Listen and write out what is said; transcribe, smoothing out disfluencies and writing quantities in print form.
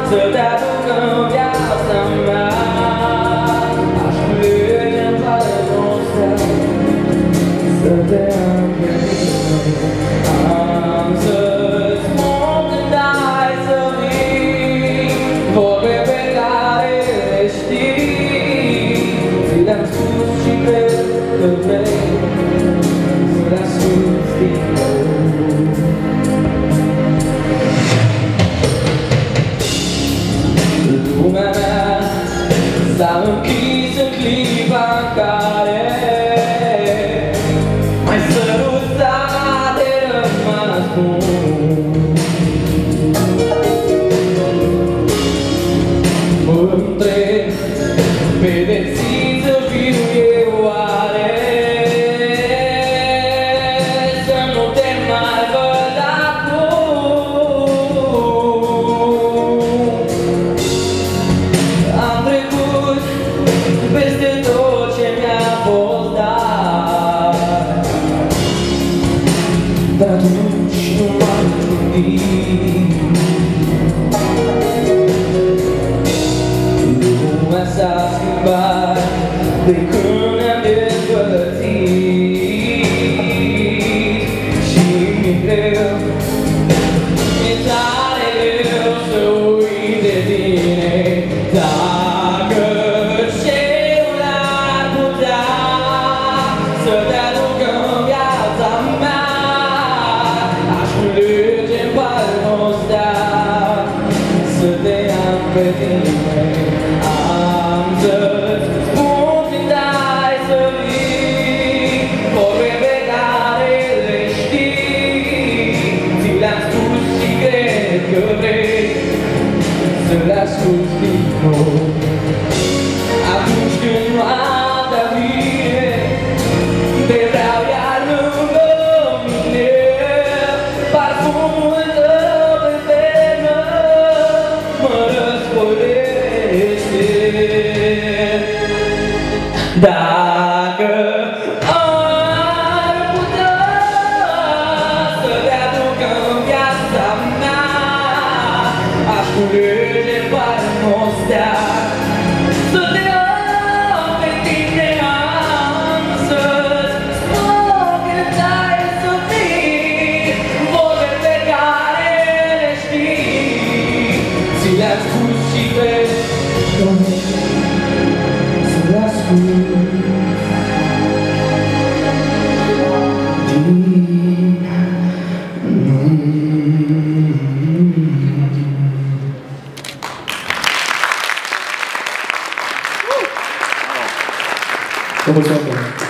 să te aduc în viața mea. Aș plânge în partea să te am pe mine. Am să-ți spun când ai să vii, vorbe pe care le știi. Ți le-am spus și cred că vrei să le asculti din nou. Lumea mea s-a închis în clipa în care m-ai sărutat de rămas bun. Mă întreb, pedepsit să fiu eu oare, să nu te mai văd acum. Am trecut peste tot ce mi-a fost dat, dar atunci nu m-am gândit. Lumea s-a schimbat de când ne-am despărțit și mi-e greu, mi-e tare greu să uit de tine. Dacă cerul ar putea să te aduc în viața mea, aș plânge în partea să te am pe tine. Am să-ți spun când ai să vii, vorbe pe care le știi. Ți le-am spus și cred că vrei să le asculti din nou. Atunci când noaptea vine, te vreau iar lângă mine, parfumul tău pe venă mă răscolește. Dacă ar putea să te aduc în viața mea, aș culege în partea să te am pe tine. Am să-ți spun când ai să vii, vorbe pe care le știi. Ți le-am spus și cred că vrei să le asculti din nou. Vă mulțumesc.